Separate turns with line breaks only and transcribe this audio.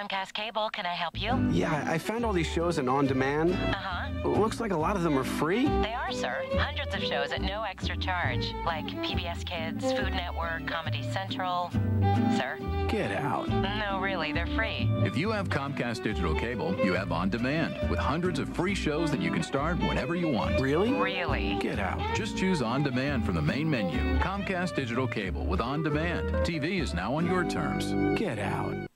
Comcast Cable. Can I help you?
Yeah, I found all these shows in On Demand. Looks like a lot of them are free.
They are, sir. Hundreds of shows at no extra charge, like PBS Kids, Food Network, Comedy Central. Sir?
Get out.
No, really, they're free.
If you have Comcast Digital Cable, you have On Demand, with hundreds of free shows that you can start whenever you want.
Really?
Really?
Get out.
Just choose On Demand from the main menu. Comcast Digital Cable with On Demand. TV is now on your terms.
Get out.